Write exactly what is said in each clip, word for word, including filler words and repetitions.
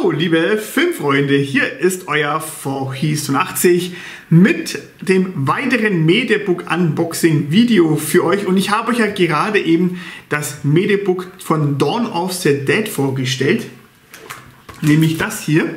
Hallo liebe Filmfreunde, hier ist euer vierhundertachtzig mit dem weiteren Mediabook Unboxing Video für euch und ich habe euch ja gerade eben das Mediabook von Dawn of the Dead vorgestellt, nämlich das hier.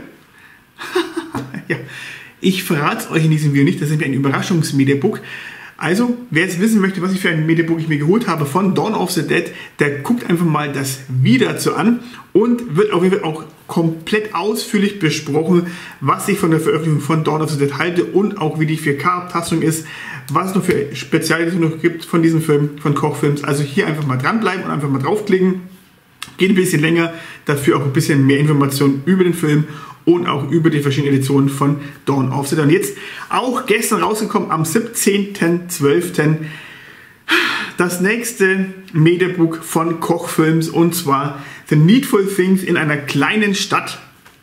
Ja, ich verrate es euch in diesem Video nicht, das ist nämlich ein Überraschungsmediabook. Also, wer jetzt wissen möchte, was ich für ein Mediabook ich mir geholt habe von Dawn of the Dead, der guckt einfach mal das Video dazu an und wird auf jeden Fall auch komplett ausführlich besprochen, was ich von der Veröffentlichung von Dawn of the Dead halte und auch wie die vier K-Abtastung ist, was es noch für Spezialität noch gibt von diesem Film, von Kochfilms. Also hier einfach mal dranbleiben und einfach mal draufklicken. Geht ein bisschen länger, dafür auch ein bisschen mehr Informationen über den Film und auch über die verschiedenen Editionen von Dawn of the Dead. Und jetzt auch gestern rausgekommen am siebzehnten zwölften das nächste Mediabook von Kochfilms und zwar The Needful Things in einer kleinen Stadt.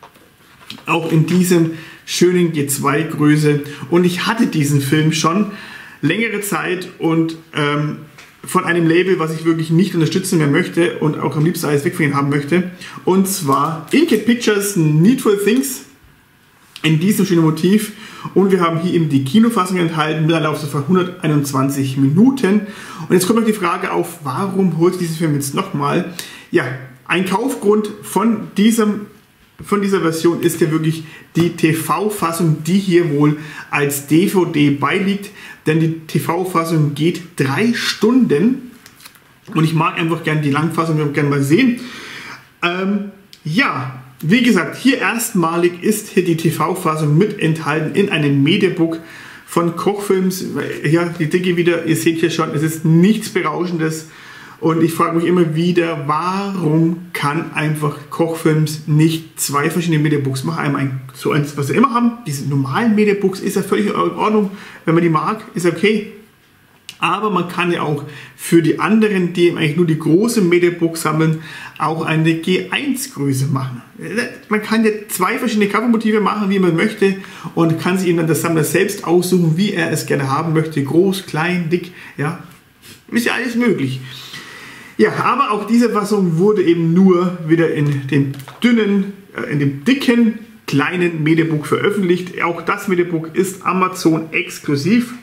Auch in diesem schönen G zwei Größe. Und ich hatte diesen Film schon längere Zeit und ähm, von einem Label, was ich wirklich nicht unterstützen mehr möchte und auch am liebsten alles weg von ihnen haben möchte. Und zwar Inked Pictures Needful Things in diesem schönen Motiv. Und wir haben hier eben die Kinofassung enthalten mit einer Laufzeit von hunderteinundzwanzig Minuten. Und jetzt kommt noch die Frage auf, warum holt diesen Film jetzt nochmal? Ja, ein Kaufgrund von diesem Von dieser Version ist ja wirklich die T V-Fassung, die hier wohl als D V D beiliegt, denn die T V-Fassung geht drei Stunden und ich mag einfach gerne die Langfassung gerne mal sehen. Ähm, ja, wie gesagt, hier erstmalig ist hier die T V-Fassung mit enthalten in einem Mediabook von Kochfilms. Ja, die Dicke wieder, ihr seht hier schon, es ist nichts Berauschendes. Und ich frage mich immer wieder, warum kann einfach Kochfilms nicht zwei verschiedene Mediabooks machen? Einmal ein, so eins, was wir immer haben. Diese normalen Mediabooks ist ja völlig in Ordnung. Wenn man die mag, ist okay. Aber man kann ja auch für die anderen, die eigentlich nur die großen Mediabooks sammeln, auch eine G eins Größe machen. Man kann ja zwei verschiedene Covermotive machen, wie man möchte. Und kann sich eben dann der Sammler selbst aussuchen, wie er es gerne haben möchte. Groß, klein, dick. Ja, ist ja alles möglich. Ja, aber auch diese Fassung wurde eben nur wieder in dem dünnen, äh, in dem dicken, kleinen Mediabook veröffentlicht. Auch das Mediabook ist Amazon exklusiv.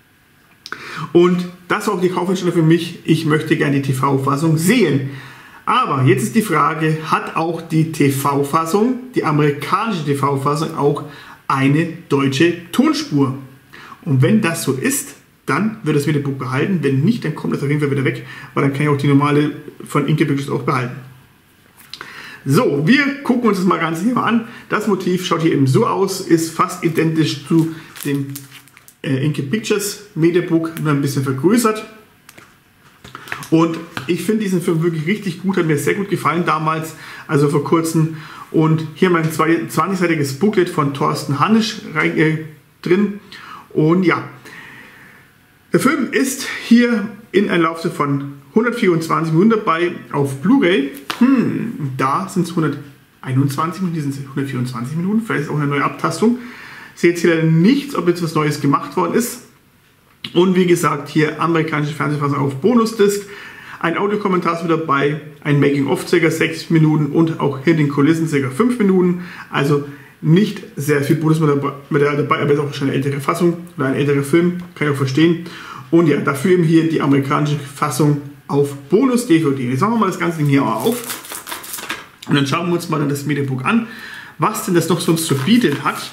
Und das war auch die Kaufentscheidung für mich. Ich möchte gerne die T V-Fassung sehen. Aber jetzt ist die Frage, hat auch die T V-Fassung, die amerikanische T V-Fassung, auch eine deutsche Tonspur? Und wenn das so ist, dann wird das Mediabook behalten. Wenn nicht, dann kommt das auf jeden Fall wieder weg, weil dann kann ich auch die normale von Inked Pictures auch behalten. So, wir gucken uns das mal ganz hier mal an. Das Motiv schaut hier eben so aus, ist fast identisch zu dem äh, Inked Pictures Mediabook, nur ein bisschen vergrößert. Und ich finde diesen Film wirklich richtig gut, hat mir sehr gut gefallen damals, also vor kurzem. Und hier mein zwanzigseitiges Booklet von Thorsten Hanisch rein, äh, drin. Und ja, der Film ist hier in einer Laufzeit von hundertvierundzwanzig Minuten dabei auf Blu-ray. Hm, da sind es hunderteinundzwanzig Minuten, hier sind es hundertvierundzwanzig Minuten. Vielleicht ist auch eine neue Abtastung. Ich sehe jetzt hier leider nichts, ob jetzt was Neues gemacht worden ist. Und wie gesagt, hier amerikanische Fernsehfassung auf Bonusdisc. Ein Audiokommentar ist mit dabei, ein Making-of ca. sechs Minuten und auch hinter den Kulissen ca. fünf Minuten. Also nicht sehr viel Bonusmaterial dabei, aber ist auch schon eine ältere Fassung oder ein älterer Film, kann ich auch verstehen. Und ja, dafür eben hier die amerikanische Fassung auf Bonus-D V D. Jetzt machen wir mal das ganze Ding hier mal auf und dann schauen wir uns mal dann das Mediabook an, was denn das noch sonst zu bieten hat.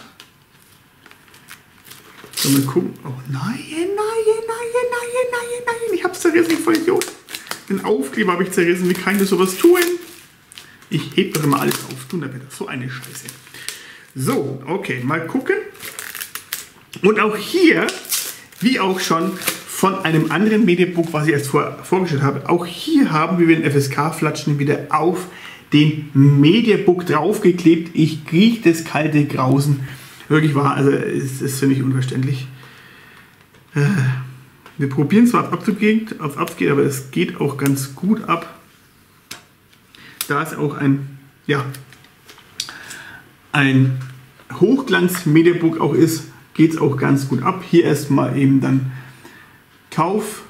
So, mal gucken. Oh nein, nein, nein, nein, nein, nein, ich hab's zerrissen, ich voll Idiot. Den Aufkleber habe ich zerrissen, wie kann ich das sowas tun? Ich heb doch immer alles auf, tun damit, so eine Scheiße. So, okay, mal gucken. Und auch hier, wie auch schon von einem anderen Mediabook, was ich erst vor, vorgestellt habe, auch hier haben wir den F S K-Flatschen wieder auf den Mediabook draufgeklebt. Ich rieche das kalte Grausen. Wirklich wahr, also es ist für mich unverständlich. Wir probieren zwar auf abzugehen, auf abgeht, aber es geht auch ganz gut ab. Da ist auch ein, ja, ein Hochglanz-Mediabook auch ist, geht es auch ganz gut ab. Hier erstmal eben dann Kauf,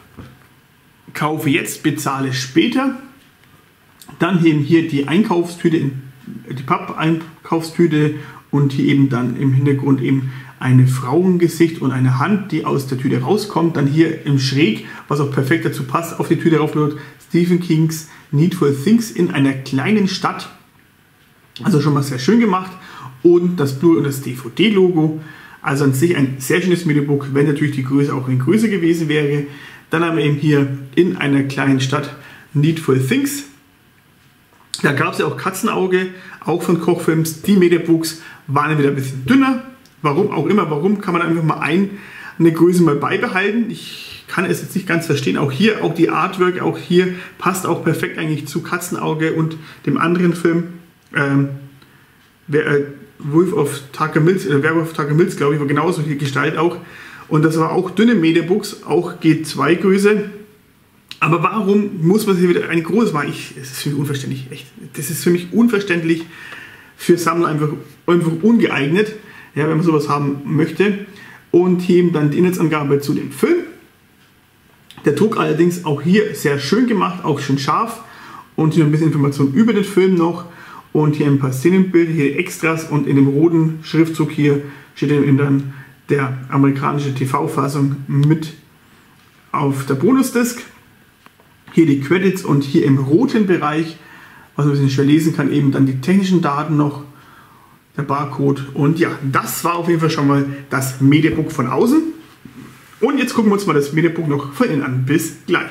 kaufe jetzt, bezahle später. Dann eben hier die Einkaufstüte in die Papp-Einkaufstüte und hier eben dann im Hintergrund eben ein Frauengesicht und eine Hand, die aus der Tüte rauskommt. Dann hier im Schräg, was auch perfekt dazu passt, auf die Tüte drauf wird Stephen Kings Needful Things in einer kleinen Stadt. Also schon mal sehr schön gemacht. Und das Blu- und das D V D-Logo. Also an sich ein sehr schönes Mediabook, wenn natürlich die Größe auch in Größe gewesen wäre. Dann haben wir eben hier in einer kleinen Stadt Needful Things. Da gab es ja auch Katzenauge, auch von Kochfilms. Die Mediabooks waren wieder ein bisschen dünner. Warum auch immer, warum kann man einfach mal ein, eine Größe mal beibehalten. Ich kann es jetzt nicht ganz verstehen. Auch hier, auch die Artwork, auch hier passt auch perfekt eigentlich zu Katzenauge und dem anderen Film. Ähm, wer, äh, Wolf of Tucker Mills, äh, Werewolf of Tucker Mills, glaube ich, war genauso die Gestalt auch. Und das war auch dünne Mediabooks, auch G zwei Größe. Aber warum muss man hier wieder eine große machen? Ich, das ist für mich unverständlich, echt. Das ist für mich unverständlich, für Sammler einfach, einfach ungeeignet, ja, wenn man sowas haben möchte. Und hier eben dann die Inhaltsangabe zu dem Film. Der Druck allerdings auch hier sehr schön gemacht, auch schön scharf. Und hier ein bisschen Information über den Film noch. Und hier ein paar Szenenbilder, hier Extras und in dem roten Schriftzug hier steht eben dann der amerikanische T V-Fassung mit auf der Bonusdisk. Hier die Credits und hier im roten Bereich, was man ein bisschen schwer lesen kann, eben dann die technischen Daten noch, der Barcode. Und ja, das war auf jeden Fall schon mal das Mediabook von außen. Und jetzt gucken wir uns mal das Mediabook noch von innen an. Bis gleich.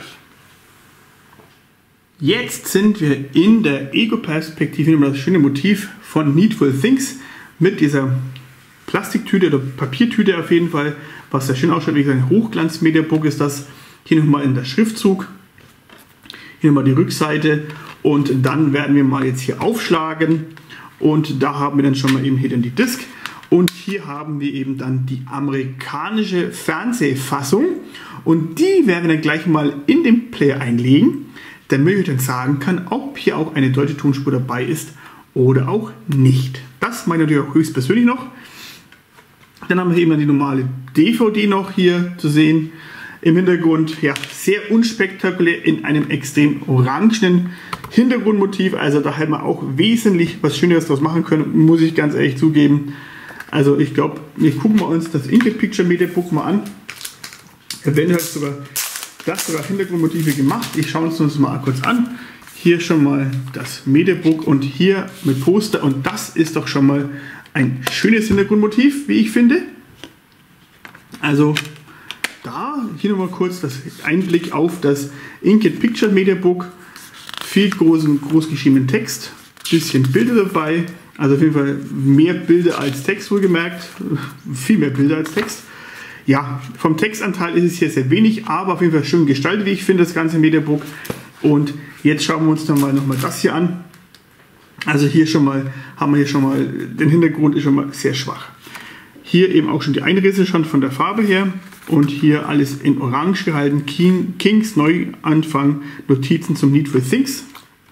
Jetzt sind wir in der Ego-Perspektive, das schöne Motiv von Needful Things mit dieser Plastiktüte oder Papiertüte auf jeden Fall, was sehr schön ausschaut. Wie gesagt, ein Hochglanz-Mediabook ist das. Hier nochmal in der Schriftzug. Hier nochmal die Rückseite und dann werden wir mal jetzt hier aufschlagen und da haben wir dann schon mal eben hier dann die Disc und hier haben wir eben dann die amerikanische Fernsehfassung und die werden wir dann gleich mal in den Player einlegen, damit ich dann sagen kann, ob hier auch eine deutsche Tonspur dabei ist oder auch nicht. Das meine ich natürlich auch höchstpersönlich noch. Dann haben wir eben dann die normale D V D noch hier zu sehen. Im Hintergrund, ja, sehr unspektakulär in einem extrem orangenen Hintergrundmotiv. Also da hätte man auch wesentlich was Schöneres draus machen können, muss ich ganz ehrlich zugeben. Also ich glaube, wir gucken wir uns das Inked Picture Mediabook mal an. Eventuell hat sogar das sogar Hintergrundmotive gemacht. Ich schaue uns das mal kurz an. Hier schon mal das Mediabook und hier mit Poster. Und das ist doch schon mal ein schönes Hintergrundmotiv, wie ich finde. Also da, hier nochmal kurz das Einblick auf das Inked Picture Mediabook. Viel großen, groß geschriebenen Text, bisschen Bilder dabei, also auf jeden Fall mehr Bilder als Text wohlgemerkt, viel mehr Bilder als Text. Ja, vom Textanteil ist es hier sehr wenig, aber auf jeden Fall schön gestaltet, wie ich finde, das ganze Mediabook. Und jetzt schauen wir uns dann mal nochmal das hier an. Also hier schon mal, haben wir hier schon mal, den Hintergrund ist schon mal sehr schwach. Hier eben auch schon die Einrisse schon von der Farbe her. Und hier alles in Orange gehalten. King, Kings Neuanfang, Notizen zum Needful Things.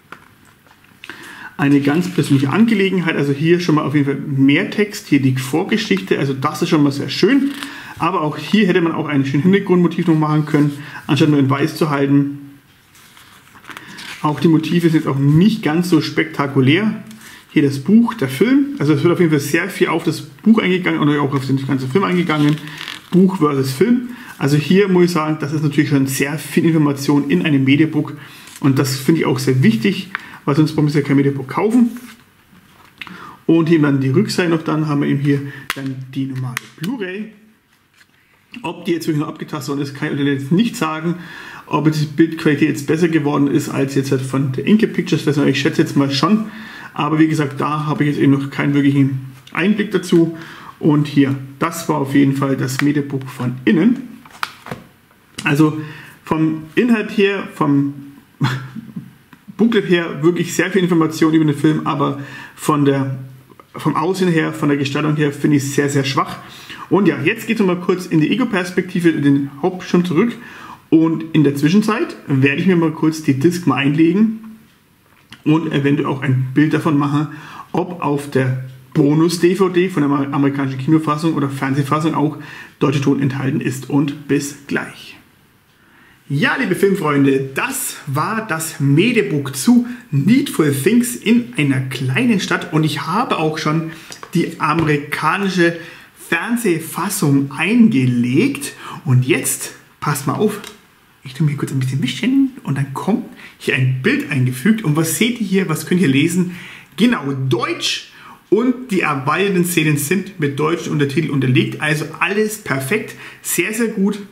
Eine ganz persönliche Angelegenheit. Also hier schon mal auf jeden Fall mehr Text. Hier die Vorgeschichte. Also das ist schon mal sehr schön. Aber auch hier hätte man auch ein schönes Hintergrundmotiv noch machen können, anstatt nur in weiß zu halten. Auch die Motive sind jetzt auch nicht ganz so spektakulär. Hier das Buch, der Film. Also es wird auf jeden Fall sehr viel auf das Buch eingegangen oder auch auf den ganzen Film eingegangen. Buch versus Film. Also hier muss ich sagen, das ist natürlich schon sehr viel Information in einem Mediabook und das finde ich auch sehr wichtig, weil sonst brauchen wir ja kein Mediabook kaufen. Und hier dann die Rückseite noch, dann haben wir eben hier dann die normale Blu-ray. Ob die jetzt wirklich noch abgetastet worden ist, kann ich jetzt nicht sagen. Ob jetzt die Bildqualität jetzt besser geworden ist als jetzt halt von der Inked Pictures Version. Ich schätze jetzt mal schon. Aber wie gesagt, da habe ich jetzt eben noch keinen wirklichen Einblick dazu. Und hier, das war auf jeden Fall das Mediabook von innen. Also vom Inhalt her, vom Booklet her, wirklich sehr viel Information über den Film, aber von der, vom Aussehen her, von der Gestaltung her, finde ich es sehr, sehr schwach. Und ja, jetzt geht es nochmal kurz in die Ego-Perspektive, in den Hauptbildschirm zurück. Und in der Zwischenzeit werde ich mir mal kurz die Disc mal einlegen und eventuell auch ein Bild davon machen, ob auf der Bonus-D V D von der amerikanischen Kinofassung oder Fernsehfassung auch deutscher Ton enthalten ist. Und bis gleich. Ja, liebe Filmfreunde, das war das Mediabook zu Needful Things in einer kleinen Stadt und ich habe auch schon die amerikanische Fernsehfassung eingelegt und jetzt, passt mal auf, ich tue mir kurz ein bisschen mischen und dann kommt hier ein Bild eingefügt und was seht ihr hier, was könnt ihr lesen? Genau, Deutsch und die erweiterten Szenen sind mit deutschen Untertiteln unterlegt, also alles perfekt, sehr, sehr gut.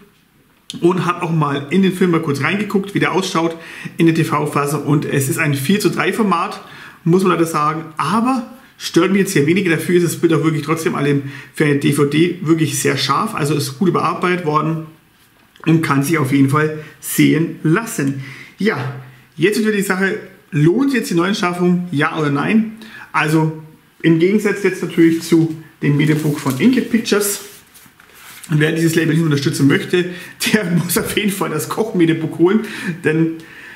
Und habe auch mal in den Film mal kurz reingeguckt, wie der ausschaut in der T V-Fassung. Und es ist ein vier zu drei Format, muss man leider sagen. Aber stört mich jetzt hier weniger. Dafür ist das Bild auch wirklich trotzdem alle für eine D V D wirklich sehr scharf. Also ist gut überarbeitet worden und kann sich auf jeden Fall sehen lassen. Ja, jetzt wieder die Sache, lohnt jetzt die Neuanschaffung, ja oder nein? Also im Gegensatz jetzt natürlich zu dem Mediabook von Inked Pictures. Und wer dieses Label nicht unterstützen möchte, der muss auf jeden Fall das Koch-Mediabook holen, denn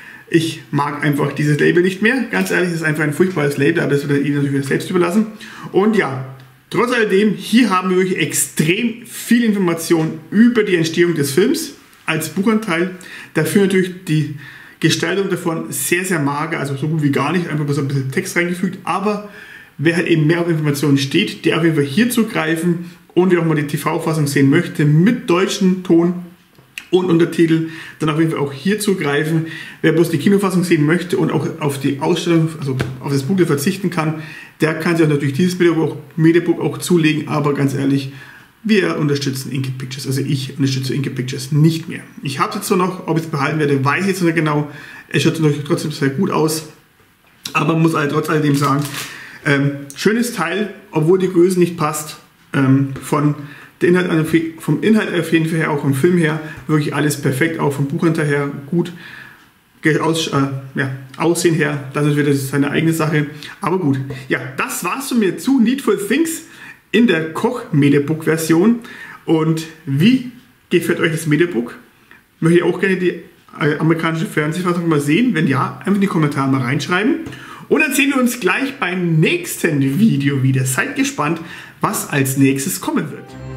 ich mag einfach dieses Label nicht mehr. Ganz ehrlich, es ist einfach ein furchtbares Label, aber das wird Ihnen natürlich selbst überlassen. Und ja, trotz alledem, hier haben wir wirklich extrem viel Information über die Entstehung des Films als Buchanteil. Dafür natürlich die Gestaltung davon sehr, sehr mager, also so gut wie gar nicht, einfach so ein bisschen Text reingefügt. Aber wer halt eben mehr auf Informationen steht, der auf jeden Fall hier zugreifen. Und wer auch mal die T V-Fassung sehen möchte, mit deutschem Ton und Untertitel, dann auf jeden Fall auch hier zugreifen. Wer bloß die Kinofassung sehen möchte und auch auf die Ausstellung, also auf das Buch verzichten kann, der kann sich auch natürlich dieses Mediabook, Mediabook auch zulegen. Aber ganz ehrlich, wir unterstützen Inked Pictures, also ich unterstütze Inked Pictures nicht mehr. Ich habe es jetzt so noch, ob ich es behalten werde, weiß ich jetzt nicht genau. Es schaut natürlich trotzdem sehr gut aus, aber man muss halt trotz alledem sagen, ähm, schönes Teil, obwohl die Größe nicht passt. Ähm, von der Inhalt, vom Inhalt auf jeden Fall her, auch vom Film her, wirklich alles perfekt, auch vom Buchanteil her gut, aus, äh, ja, Aussehen her, das ist wieder seine eigene Sache, aber gut. Ja, das war's von mir zu Needful Things in der Koch-Mediabook-Version und wie gefällt euch das Mediabook? Möchtet ihr auch gerne die äh, amerikanische Fernsehfassung mal sehen? Wenn ja, einfach in die Kommentare mal reinschreiben. Und dann sehen wir uns gleich beim nächsten Video wieder. Seid gespannt, was als nächstes kommen wird.